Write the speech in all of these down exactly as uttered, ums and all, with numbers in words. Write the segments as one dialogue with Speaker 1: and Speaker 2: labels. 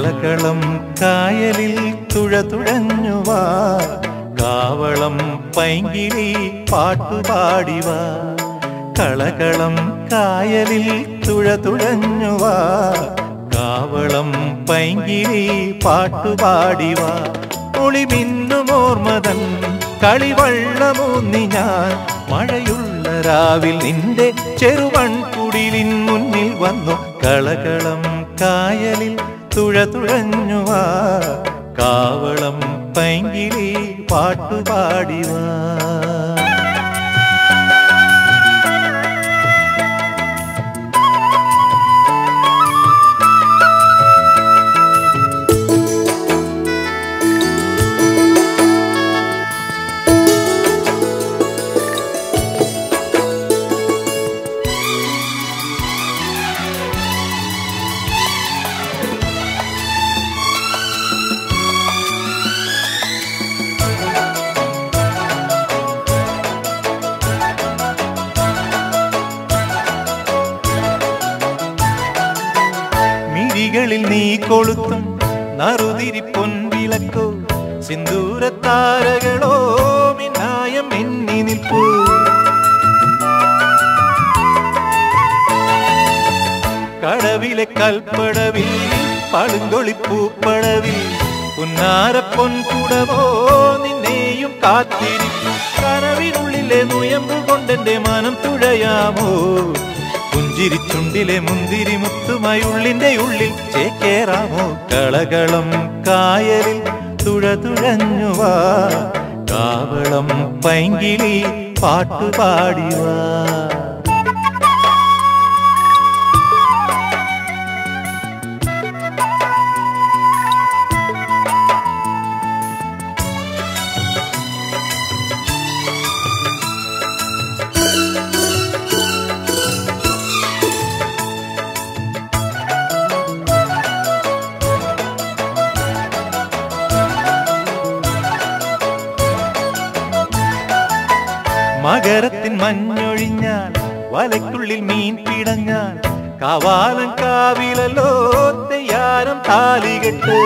Speaker 1: കളകളം കായലിൽ തുഴ തുഴഞ്ഞുവാ കാവളം പൈങ്കിളി പാട്ടുപാടിവാ കളകളം കായലിൽ തുഴ തുഴഞ്ഞുവാ കാവളം പൈങ്കിളി പാട്ടുപാടിവാ ഒളിമിന്നുമോർമതൻ കളിവള്ളമൂന്നി ഞാൻ മഴയുള്ള രാവിൽ നിന്റെ ചെറുവൺകുടിലിൻ മുന്നിൽ വന്നു കളകളം കായലിൽ തുഴ തുഴഞ്ഞുവാ കാവളം പൈങ്കിളി പാട്ടുപാടിവാ നീ കൊളുത്തും നറുതിരി പൊൻവിളക്കോ സിന്ദൂരത്താരകളോ മിന്നായം എണ്ണി നിൽപ്പൂ കടവിലെ കൽപ്പടവിൽ പളുങ്കൊളിപ്പൂപ്പടവിൽ പുന്നാര പൊൻകുടവോ നിന്നെയും കാത്തിരിക്കും കനവിനുള്ളിലെ നുയമ്പു കൊണ്ടെന്റെ മനം തുഴയാമോ പുഞ്ചിരിച്ചുണ്ടിലെ മുന്തിരി മുത്തുമായി ഉള്ളിന്റെ ഉള്ളിൽ ചേക്കേറാമോ കളകളം കായലിൽ തുഴ തുഴഞ്ഞുവാ കാവളം പൈങ്കിളി പാട്ടുപാടിവാ മകരത്തിൻ മഞ്ഞൊഴിഞ്ഞാൽ വലയ്ക്കുള്ളിൽ മീൻ പിടഞ്ഞാൽ കാവാലം കാവിലല്ലോ തെയ്യാരം താലികെട്ട്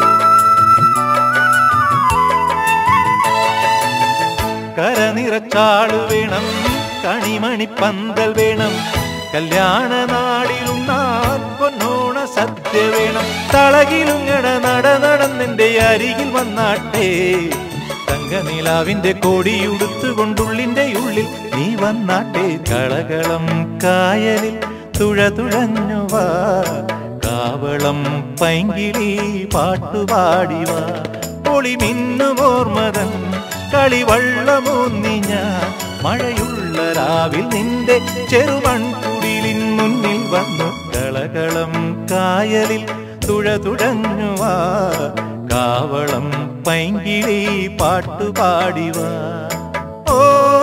Speaker 1: കരനിറച്ചാളു വേണം കണിമണി പന്തൽ വേണം കല്യാണ നാടിലുണ്ണാൻ പൊന്നോണ സദ്യ വേണം തളകിലുങ്ങട നട നടന്നെന്റെ അരികിൽ വന്നാട്ടെ തങ്കനിലാവിന്റെ കോടിയുടുത്തുകൊണ്ടുള്ളിന്റെ ഉള്ളിൽ നീ വന്നാട്ടെ കളകളം കായലിൽ തുഴ തുഴഞ്ഞുവാ കാവളം പൈങ്കിളി പാട്ടുപാടിവാ ഒളിമിന്നുമോർമതൻ കളിവള്ളമൂന്നി ഞാൻ മഴയുള്ള രാവിൽ നിന്റെ ചെറുവൺകുടിലിൻ മുന്നിൽ വന്നു കളകളം കായലിൽ തുഴ തുഴഞ്ഞുവാ കാവളം പൈങ്കിളി പാട്ടുപാടിവാ ഓ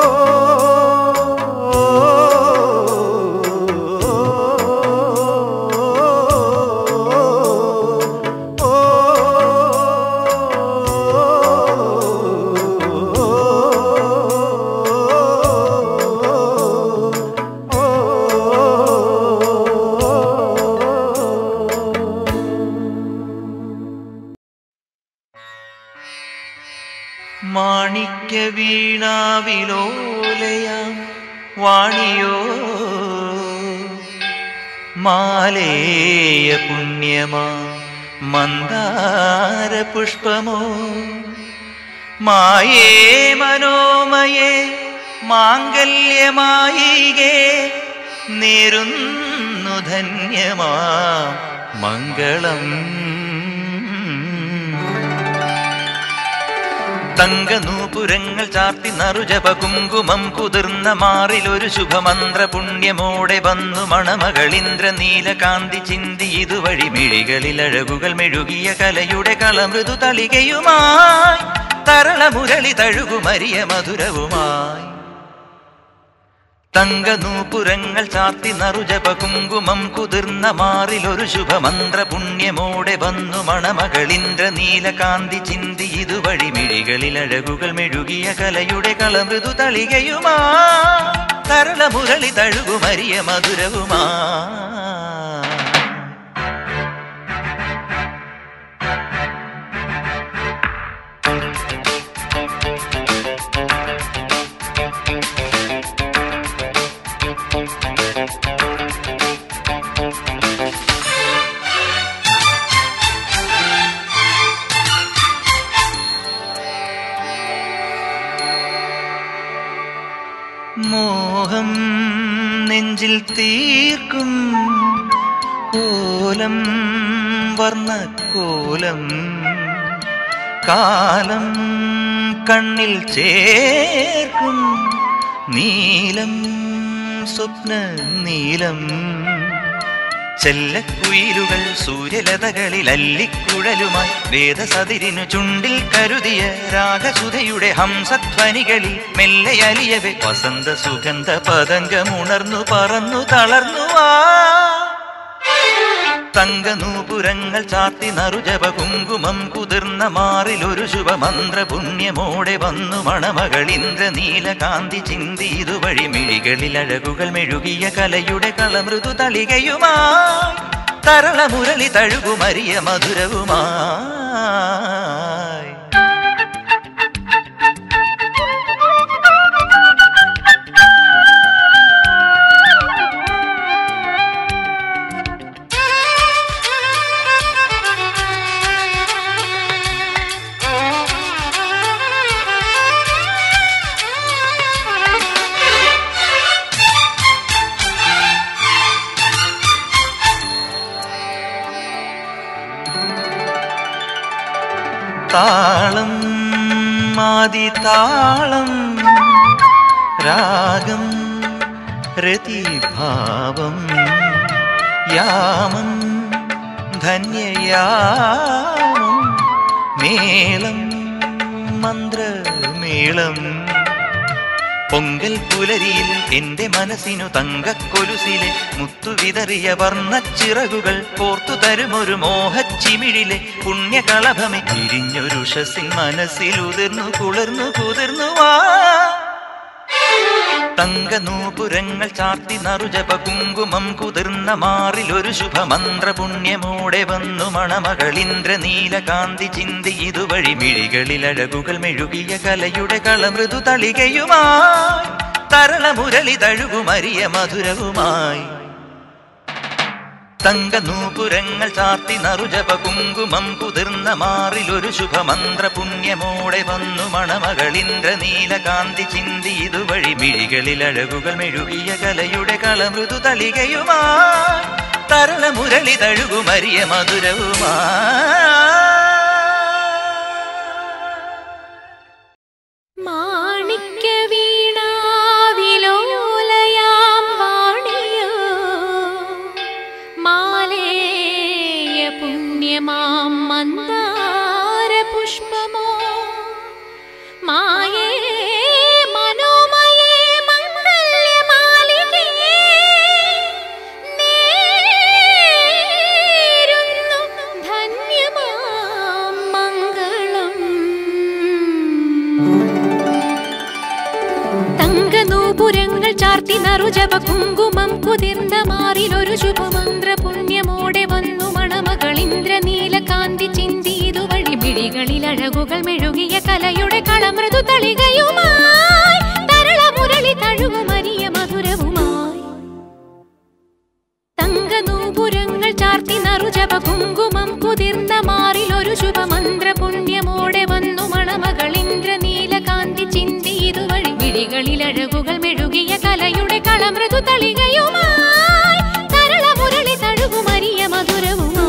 Speaker 2: മാണിക്യ വീണാവിലോലയാം വാണിയോ മാലേയ പുണ്യമാ മന്ദാര പുഷ്പമോ മായേ മനോമയേ മാംഗല്യമായികേ നേരുന്നു ധന്യമാ മംഗളം തങ്കനൂപുരങ്ങൾ ചാർത്തി നറുജപ കുങ്കുമം കുതിർന്ന മാറിലൊരു ശുഭമന്ത്ര പുണ്യമോടെ വന്നു മണമകളിന്ദ്ര നീലകാന്തി ചിന്തി ഇതുവഴി മിഴികളിൽ അഴകുകൾ മെഴുകിയ കലയുടെ കളമൃദു തളികയുമായി തരളമുരളി തഴുകുമരിയ മധുരവുമായി തങ്കനൂപുരങ്ങൾ ചാർത്തി നറുജപ കുങ്കുമം കുതിർന്ന മാറിലൊരു ശുഭമന്ത്ര പുണ്യമോടെ വന്നു മണമകളിന്ദ്ര നീലകാന്തി ചിന്തി ഇതുവഴി മിഴികളിൽ അഴകുകൾ മെഴുകിയ കലയുടെ കളമൃദു തളികയുമാ തരളമുരളി തഴുകുമരിയ മധുരവുമാ മോഹം നെഞ്ചിൽ തീർക്കും കോലം വർണ്ണക്കോലം കാലം കണ്ണിൽ ചേർക്കും നീലം സ്വപ്ന നീലം ചെല്ലക്കുയിലുകൾ സൂര്യലതകളിൽ അല്ലിക്കുഴലുമായി വേദസതിരിനു ചുണ്ടിൽ കരുതിയ രാഗസുധയുടെ ഹംസധ്വനികളിൽ മെല്ലയലിയവെ വസന്ത സുഗന്ധ പതംഗമുണർന്നു പറന്നു തളർന്നു ആ തങ്കനൂപുരങ്ങൾ ചാർത്തി നറുജപ കുങ്കുമം കുതിർന്ന മാറിൽ ഒരു ശുഭമന്ത്ര പുണ്യമോടെ വന്നു മണമകളിന്ദ്ര നീലകാന്തി ചിന്തി ഇതുവഴി മിഴികളിൽ അഴകുകൾ മെഴുകിയ കലയുടെ കളമൃദു തളികയുമാ തരള മുരളി തഴുകുമരിയ മധുരവുമായി താളം ആദിതാളം രാഗം രതിഭാവം യാമം ധന്യയാമം മേളം മന്ത്രമേളം പൊങ്കൽ പുലരിയിൽ എന്റെ മനസ്സിനു തങ്കക്കൊലുസിലെ മുത്തുവിതറിയ വർണ്ണച്ചിറകുകൾ കോർത്തു തരുമൊരു മോഹച്ചിമിഴിലെ പുണ്യകളഭമെ പിരിഞ്ഞൊരുഷസിൻ മനസ്സിൽ ഉതിർന്നു കുളിർന്നു കുതിർന്നു വാ തങ്കനൂപുരങ്ങൾ ചാർത്തി നറുജപ കുങ്കുമം കുതിർന്ന മാറിൽ ഒരു ശുഭമന്ത്ര പുണ്യമോടെ വന്നു മണമകളിന്ദ്ര നീലകാന്തി ചിന്തി ഇതുവഴി മിഴികളിൽ അഴകുകൾ മെഴുകിയ കലയുടെ കളമൃദു തളികയുമായി തരള മുരളി തഴുകുമരിയ മധുരവുമായി തങ്കനൂപുരങ്ങൾ ചാർത്തി നറുജപ കുങ്കുമം കുതിർന്ന മാറിൽ ഒരു ശുഭമന്ത്ര പുണ്യമോടെ വന്നു മണമകളിന്ദ്ര നീലകാന്തി ചിന്തി ഇതുവഴി മിഴികളിൽ അഴകുകൾ മെഴുകിയ കലയുടെ കളമൃദു തളികയുമായി തരള മുരളി തഴുകുമരിയ മധുരവുമായി
Speaker 3: നറുജപ കുങ്കുമം കുതിർന്ന മാറിലൊരു ശുഭമന്ത്ര പുണ്യമോടെ വന്നു മണമകളിന്ദ്ര നീലകാന്തി ചിന്തി ഇതുവഴി മിഴികളിൽ അഴകുകൾ മെഴുകിയ കലയുടെ കളമൃദു തളികയുമായി തരള മുരളി തഴുകുമരിയ മധുരവുമായി തങ്കനൂപുരങ്ങൾ ചാർത്തി നറുജപ കുങ്കുമം കുതിർന്ന മാറിലൊരു ശുഭമന്ത്ര പുണ്യമോടെ വന്നു മണമകളിന്ദ്ര നീലകാന്തി ചിന്തി ഇതുവഴി മിഴികളിൽ അഴകുകൾ മെഴുകിയ കലയുടെ കളമൃദു തളികയുമായി തരള മുരളി തഴുകുമരിയ മധുരവുമായി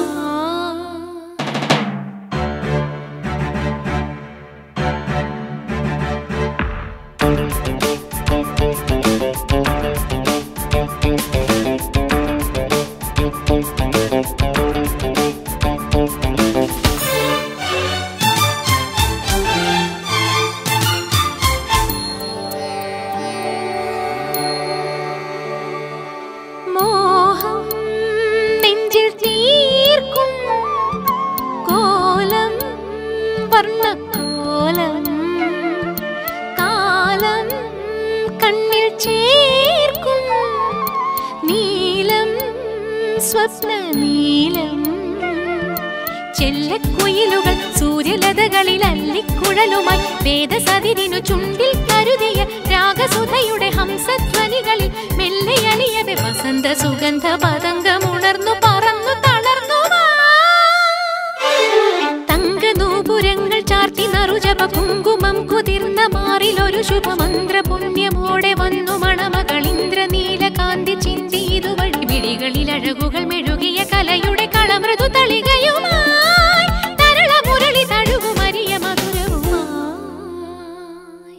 Speaker 3: സ്വപ്നനീലം ചെല്ലക്കുയിലുകൾ സൂര്യലതകളിൽ അല്ലിക്കുഴലുമായി വേദസതിരിനു ചുണ്ടിൽ കരുതിയ രാഗ രാഗസുധയുടെ ഹംസധ്വനികളിൽ മെല്ലെയലിയവെ വസന്ത സുഗന്ധ പതംഗമുണർന്നു പറന്നു തളർന്നു തങ്കനൂപുരങ്ങൾ ചാർത്തി നറുജപ കുങ്കുമം കുതിർന്ന മാറിലൊരു ശുഭമന്ത്ര പുണ്യമോടെ വന്നു മണമകളിന്ദ്ര നീലകാന്തി ചിന്തി ഇതുവഴി വിളികളിൽ അഴകുകൾ മെഴുകിയ കലയുടെ കളമൃദു തളികയുമായി തരള മുരളി തഴുകുമരിയ മധുരവുമായി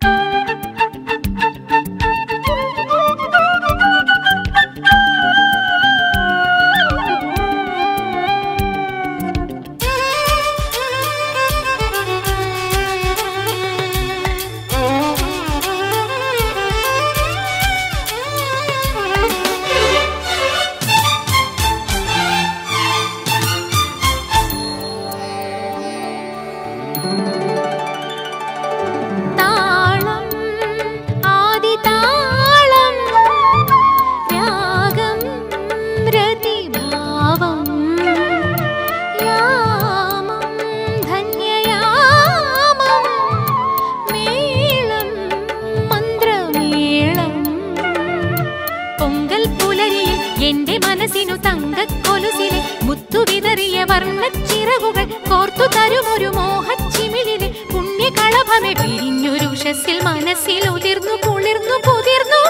Speaker 3: വർണ്ണച്ചിറകുകൾ കോർത്തു തരുമൊരു മോഹച്ചിമിഴിലെ പുണ്യകളഭമെ പിരിഞ്ഞൊരുഷസ്സിൽ മനസ്സിൽ ഉതിർന്നു കുളിർന്നു കുതിർന്നു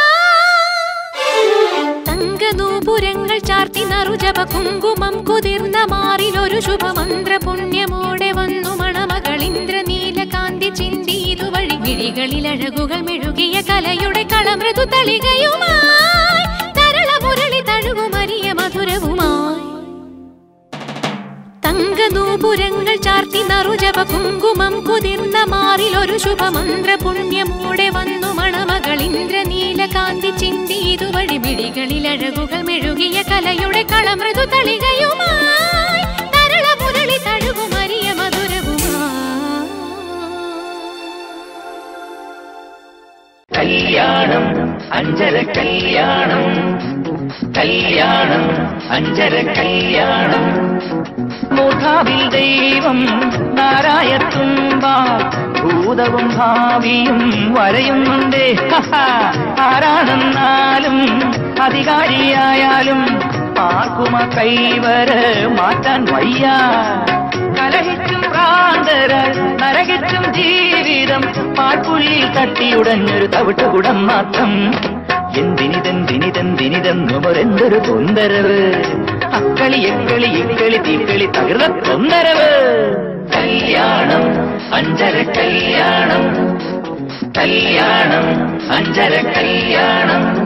Speaker 3: തങ്കനൂപുരങ്ങൾ ചാർത്തി നറുജപ കുങ്കുമം കുതിർന്ന മാറിലൊരു ശുഭമന്ത്ര പുണ്യമോടെ വന്നു മണമകളിന്ദ്ര നീലകാന്തി ചിന്തി ഇതുവഴി വിഴികളിൽ അഴകുകൾ മെഴുകിയ കലയുടെ കളമൃദു തളികയുമായി തരള മുരളി തഴുകുമരിയ മധുരവുമായി തങ്കനൂപുരങ്ങൾ ചാർത്തി നറുജപ കുങ്കുമം കുതിർന്ന മാറിലൊരു ശുഭമന്ത്ര പുണ്യമോടെ വന്നു മണമകളിന്ദ്ര നീലകാന്തി ചിന്തി ഇതുവഴി വിഴികളിൽ അഴകുകൾ മെഴുകിയ കലയുടെ കളമൃദു തളികയുമായി തരള മുരളി തഴുകുമരിയ മധുരവുമായി
Speaker 2: കല്യാണം അഞ്ചര കല്യാണം കല്യാണം അഞ്ചര കല്യാണം മൂർധാവിൽ ദൈവം നാരായത്തുമ്പ ഭൂതവും ഭാവിയും വരയുന്നുണ്ടേ ആരാണെന്നാലും അധികാരിയായാലും ആർക്കുമ കൈവര് മാറ്റാൻ വയ്യ കലഹിച്ചും പ്രാന്തര നരകിച്ചും ജീവിതം പാൽപ്പുള്ളിൽ തട്ടിയുടഞ്ഞൊരു തവിട്ടുകുടം മാത്രം എന്തിനിതെന്തിനിതെന്തിനിതെന്നുമൊരെന്തൊരു തൊന്തരവ് അക്കളി എക്കളി ഇക്കളി തീക്കളി തകർന്ന തൊന്തരവ് കല്യാണം അഞ്ചര കല്യാണം കല്യാണം അഞ്ചര കല്യാണം